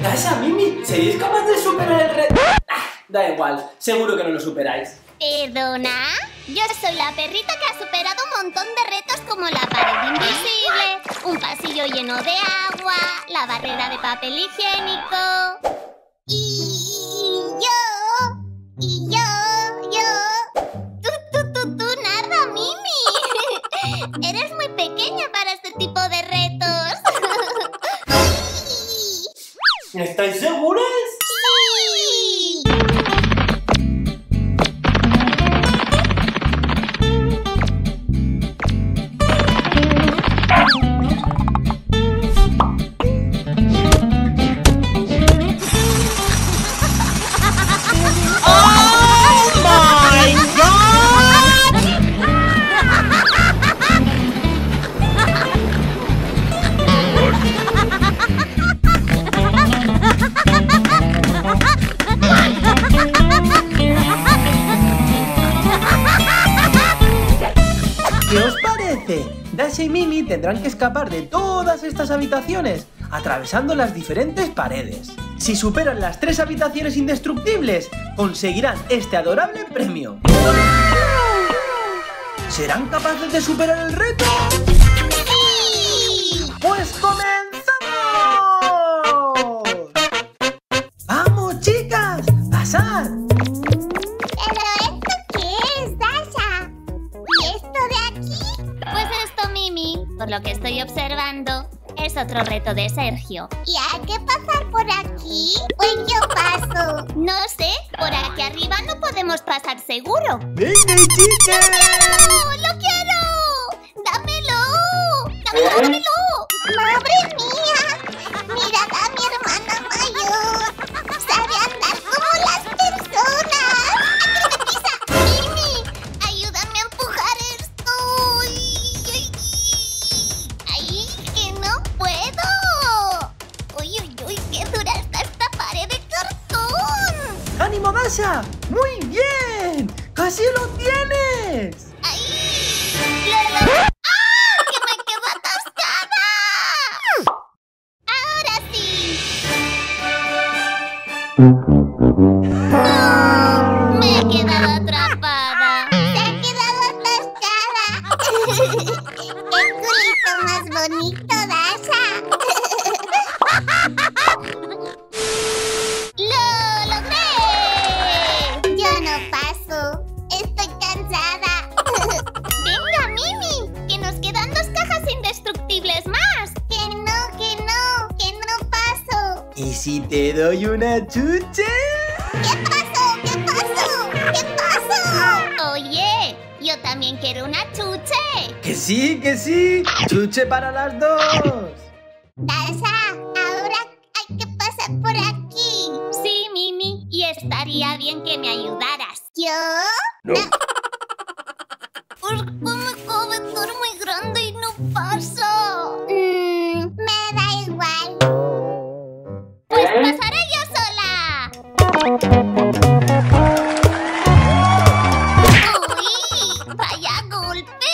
Dasha, Mimi, ¿seréis capaz de superar el reto? Da igual, seguro que no lo superáis. ¿Perdona? Yo soy la perrita que ha superado un montón de retos como la pared invisible, un pasillo lleno de agua, la barrera de papel higiénico. Tú, nada, Mimi. Eres muy pequeña para este tipo de retos. ¿Estáis seguras? ¡Sí! ¿Qué os parece? Dasha y Mimi tendrán que escapar de todas estas habitaciones, atravesando las diferentes paredes. Si superan las 3 habitaciones indestructibles, conseguirán este adorable premio. ¿Serán capaces de superar el reto? ¡Sí! ¡Pues comenzamos! ¡Vamos, chicas! ¡Pasad! ¿Pero esto qué es, Dasha? ¿Y esto de aquí? Pues esto, Mimi, por lo que estoy observando, es otro reto de Sergio. ¿Y hay que pasar por aquí? Pues yo paso. No sé, por aquí arriba no podemos pasar seguro. ¡Venga, chicas! ¡Lo quiero! ¡Dámelo! ¡Dámelo! ¡Madre mía! ¡Mirad a mi hermana mayor! ¡Sabe andar como las personas! ¡Ay, que me pisa! ¡Mimi! ¡Ayúdame a empujar esto! ¡Ay, que no puedo! ¡Uy, qué dura está esta pared de cartón! ¡Ánimo, Dasha! ¡Muy bien! ¡Casi lo tienes! ¡Ah! ¡Que me quedo atascada! ¡Ahora sí! ¡No! ¡Me he quedado atrapada! ¡Se ha quedado atascada! ¡Qué culito más bonito, Dasha! ¡Lo logré! Yo no paso. Estoy cansada. Venga, Mimi, que nos quedan 2 cajas indestructibles más. Que no paso. ¿Y si te doy una chuche? ¿Qué pasó? Oye, yo también quiero una chuche. ¡Que sí, que sí! ¡Chuche para las 2! Dasha, ahora hay que pasar por aquí. Sí, Mimi, y estaría bien que me ayudaras. ¿Yo? No. ¿Por qué me cabe estar muy grande y no paso? Me da igual. Pues pasaré yo sola. ¡Uy! ¡Vaya golpe!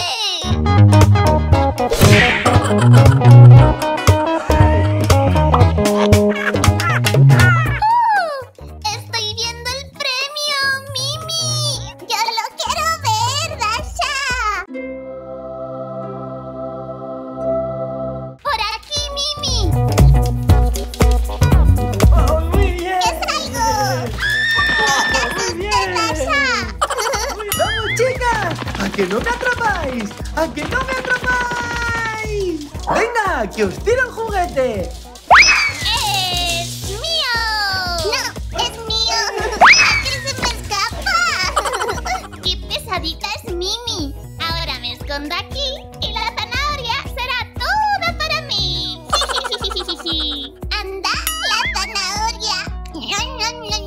¡Estoy viendo el premio, Mimi! ¡Yo lo quiero ver, Dasha! ¡Por aquí, Mimi! ¡Oh, muy bien! ¡Es algo! ¡No te Muy asustes, bien. Dasha! ¡Vamos, chicas! ¡A que no me atrapáis! ¡A que no me atrapáis! ¡Venga, que os tiro el juguete! ¡Es mío! ¡No, es mío! ¡A que se me escapa! ¡Qué pesadita es Mimi! Ahora me escondo aquí y la zanahoria será toda para mí. ¡Anda, la zanahoria!